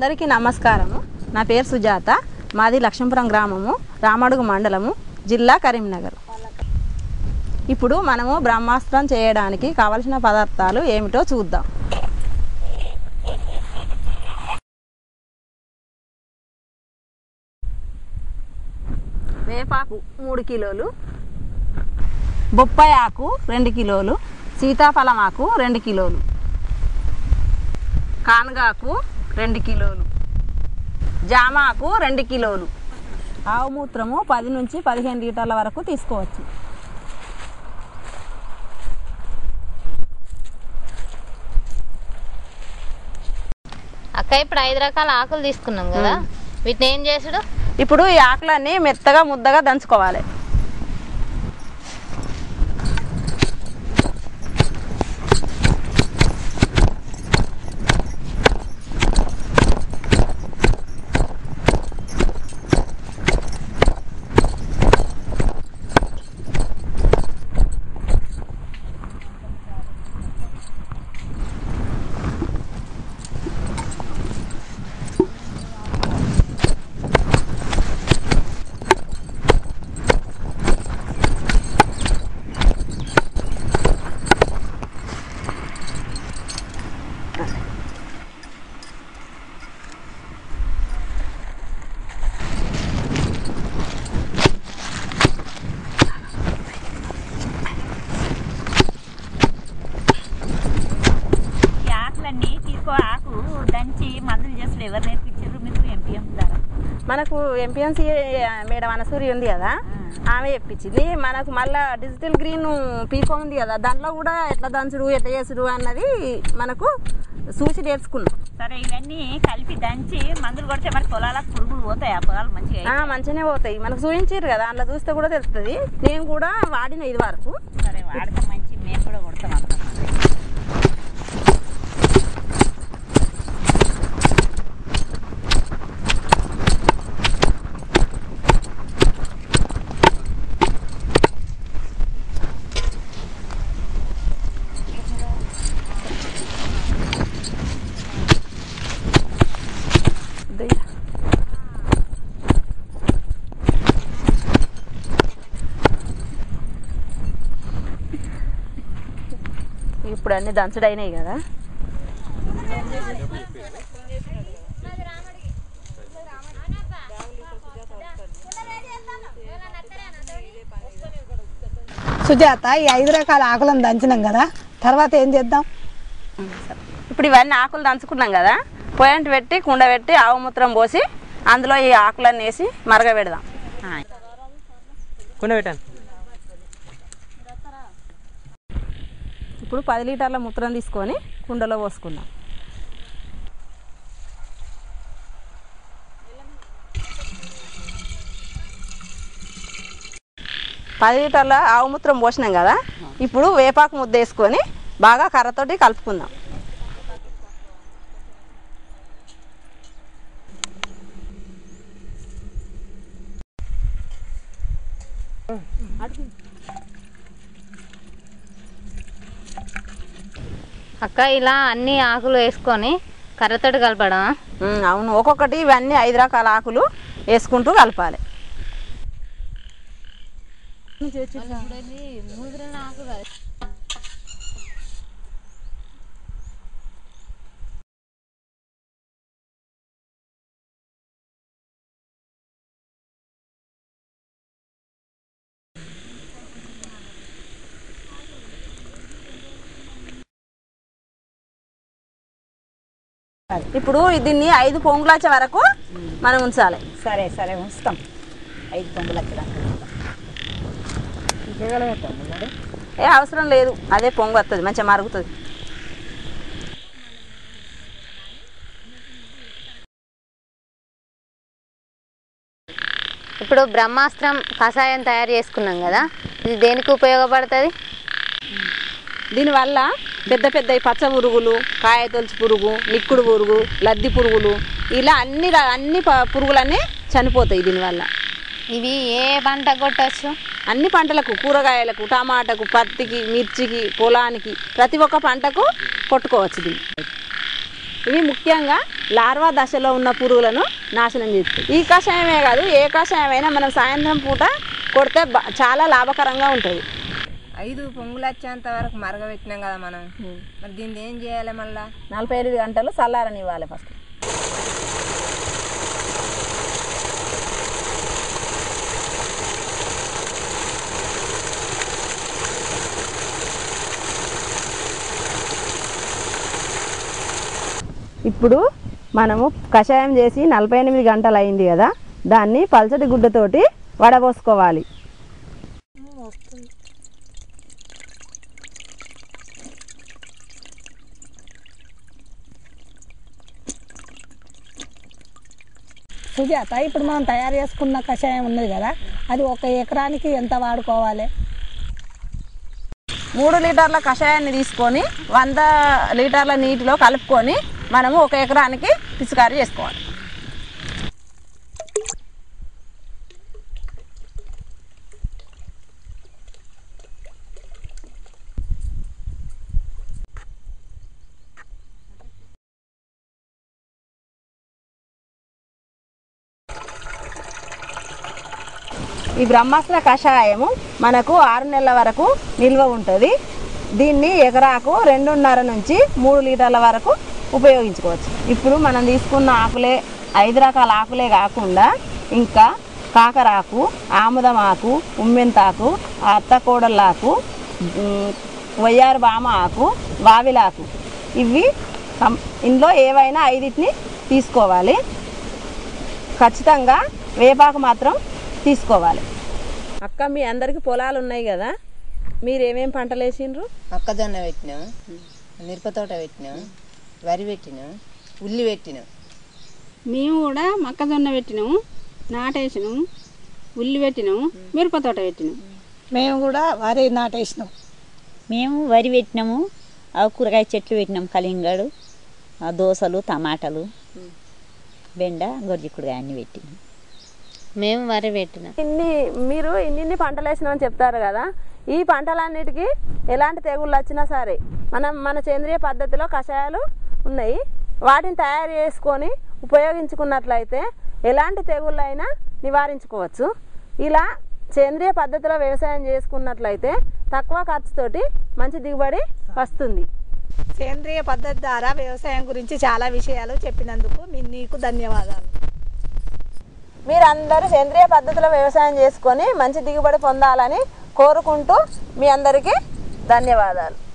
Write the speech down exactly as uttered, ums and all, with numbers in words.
అందరికీ నమస్కారము. నా పేరు సుజాత. మాది లక్ష్మీపురం గ్రామము, రామడుగు మండలము, జిల్లా కరీంనగర్. ఇప్పుడు మనము బ్రహ్మాస్త్రం చేయడానికి కావలసిన పదార్థాలు ఏమిటో చూద్దాం. వేపాకు మూడు కిలోలు, బొప్పాయి ఆకు రెండు కిలోలు, సీతాఫలం ఆకు రెండు కిలోలు, కానగాకు రెండు కిలోలు, జామాకు రెండు కిలోలు. ఆవు మూత్రము పది నుంచి పదిహేను లీటర్ల వరకు తీసుకోవచ్చు. అక్క ఇప్పుడు ఐదు రకాల ఆకులు తీసుకున్నాం కదా, వీటిని ఏం చేసుడు? ఇప్పుడు ఈ ఆకులన్నీ మెత్తగా ముద్దగా దంచుకోవాలి. ఆకు దంచి మందులు చేసి ఎవరు నేర్పించారు మీకు? ఎంపీఎం ద్వారా మనకు ఎంపీఎంసీ మేడం అనసూరి ఉంది కదా, ఆమె చెప్పించింది. మనకు మళ్ళీ డిజిటల్ గ్రీన్ పీకో ఉంది కదా, దాంట్లో కూడా ఎట్లా దంచుడు ఎట్లా చేసుడు అన్నది మనకు చూసి నేర్చుకున్నాం. సరే, ఇవన్నీ కలిపి దంచి మందులు కొడితే మరి పొలాలకు పురుగులు పోతాయి? ఆ పొలాలు మంచిగా మంచిగానే పోతాయి. మనకు చూపించారు కదా, అందులో చూస్తే కూడా తెలుస్తుంది. నేను కూడా వాడిన ఇది వరకు. సరే, వాడితే మంచి, మేము కూడా కొడతాం. అక్కడ ఇప్పుడు అన్ని దంచుడైనాయి కదా. సుజాత, ఈ ఐదు రకాల ఆకులను దంచినాం కదా, తర్వాత ఏం చేద్దాం? ఇప్పుడు ఇవన్నీ ఆకులు దంచుకున్నాం కదా, పొయ్యంటి పెట్టి కుండ పెట్టి ఆవు మూత్రం పోసి అందులో ఈ ఆకులన్నీ వేసి మరగబెడదాం. కుండ పెట్టాను. ఇప్పుడు పది లీటర్ల మూత్రం తీసుకొని కుండలో పోసుకుందాం. పది లీటర్ల ఆవు మూత్రం పోసినాం కదా, ఇప్పుడు వేపాకు ముద్ద వేసుకొని బాగా కర్రతోటి కలుపుకుందాం. అక్క, ఇలా అన్ని ఆకులు వేసుకొని కర్రతోటి కలపడం? అవును, ఒక్కొక్కటి ఇవన్నీ ఐదు రకాల ఆకులు వేసుకుంటూ కలపాలి. ఇప్పుడు దీన్ని ఐదు పొంగులు వచ్చే వరకు మనం ఉంచాలి. సరే సరే ఉంచుతాం. ఐదు పొంగులు వచ్చేదాకా ఏ అవసరం లేదు, అదే పొంగు వస్తుంది, మంచిగా మరుగుతుంది. ఇప్పుడు బ్రహ్మాస్త్రం కషాయం తయారు చేసుకున్నాం కదా, ఇది దేనికి ఉపయోగపడుతుంది? దీనివల్ల పెద్ద పెద్ద పచ్చ పురుగులు, కాయ తొలుచు పురుగు, నిక్కుడు పురుగు, లద్ది పురుగులు, ఇలా అన్ని అన్ని పురుగులన్నీ చనిపోతాయి దీనివల్ల. ఇవి ఏ పంట కొట్టచ్చు? అన్ని పంటలకు, కూరగాయలకు, టమాటాకు, పత్తికి, మిర్చికి, పొలానికి, ప్రతి ఒక్క పంటకు కొట్టుకోవచ్చు దీన్ని. ఇవి ముఖ్యంగా లార్వా దశలో ఉన్న పురుగులను నాశనం చేస్తాయి. ఈ కషాయమే కాదు, ఏ కషాయమైనా మనం సాయంత్రం పూట కొడితే చాలా లాభకరంగా ఉంటుంది. ఐదు పొంగులు వచ్చేంత వరకు మరగబెట్టినాం కదా మనం. మరి దీన్ని ఏం చేయాలి? మళ్ళీ నలభై ఐదు గంటలు చల్లారనివ్వాలి ఫస్ట్. ఇప్పుడు మనము కషాయం చేసి నలభై ఎనిమిది గంటలు అయింది కదా, దాన్ని పల్చటి గుడ్డతోటి వడబోసుకోవాలి. సుజాత, ఇప్పుడు మనం తయారు చేసుకున్న కషాయం ఉన్నది కదా, అది ఒక ఎకరానికి ఎంత వాడుకోవాలి? మూడు లీటర్ల కషాయాన్ని తీసుకొని వంద లీటర్ల నీటిలో కలుపుకొని మనము ఒక ఎకరానికి పిచికారీ చేసుకోవాలి. ఈ బ్రహ్మాస్త్ర కషాయము మనకు ఆరు నెలల వరకు నిల్వ ఉంటుంది. దీన్ని ఎకరాకు రెండున్నర నుంచి మూడు లీటర్ల వరకు ఉపయోగించుకోవచ్చు. ఇప్పుడు మనం తీసుకున్న ఆకులే ఐదు రకాల ఆకులే కాకుండా ఇంకా కాకరాకు, ఆముదం ఆకు, ఉమ్మెంతాకు, అత్తకోడళ్ళాకు, వయ్యారు బామ ఆకు, వావిలాకు, ఇవి ఇందులో ఏవైనా ఐదింటిని తీసుకోవాలి. ఖచ్చితంగా వేపాకు మాత్రం తీసుకోవాలి. అక్క, మీ అందరికి పొలాలు ఉన్నాయి కదా, మీరు ఏమేమి పంటలు వేసిండ్రు? మొక్కజొన్న పెట్టినాం, మిరప తోట పెట్టినాం, వరి పెట్టినాం, ఉల్లి పెట్టినాం. మేము కూడా మొక్కజొన్న పెట్టినాము, నాటేసినాము, ఉల్లి పెట్టినాము, మిరప తోట పెట్టినాము. మేము కూడా వరి నాటేసినాం. మేము వరి పెట్టినాము, ఆ కూరగాయ చెట్లు పెట్టినాం, కలింగడు, దోసలు, టమాటాలు, బెండ, గొర్జికుడుగా అన్నీ పెట్టినాం. మేము వరి పెట్టినాం. ఇన్ని మీరు ఇన్ని పంటలు వేసినామని చెప్తారు కదా, ఈ పంటలన్నిటికీ ఎలాంటి తెగుళ్ళు వచ్చినా సరే మనం మన సేంద్రియ పద్ధతిలో కషాయాలు ఉన్నాయి, వాటిని తయారు చేసుకొని ఉపయోగించుకున్నట్లయితే ఎలాంటి తెగుళ్ళైనా నివారించుకోవచ్చు. ఇలా సేంద్రియ పద్ధతిలో వ్యవసాయం చేసుకున్నట్లయితే తక్కువ ఖర్చుతోటి మంచి దిగుబడి వస్తుంది. సేంద్రియ పద్ధతి ద్వారా వ్యవసాయం గురించి చాలా విషయాలు చెప్పినందుకు మీ నీకు ధన్యవాదాలు. మీరందరూ సేంద్రియ పద్ధతిలో వ్యవసాయం చేసుకొని మంచి దిగుబడి పొందాలని కోరుకుంటూ మీ అందరికీ ధన్యవాదాలు.